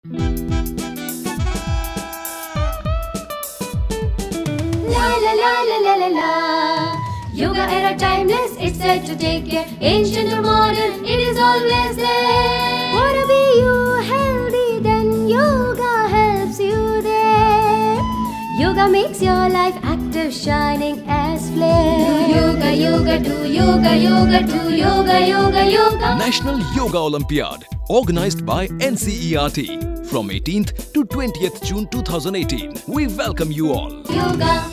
La la la la la la la. Yoga era timeless, it's said to take care. Ancient or modern, it is always there. Wanna be you healthy, then yoga helps you there. Yoga makes your life active, shining as flare. Do yoga, yoga, do yoga, yoga, do yoga, yoga, yoga. National Yoga Olympiad, organized by NCERT from 18th to 20th June 2018. We welcome you all. Yoga.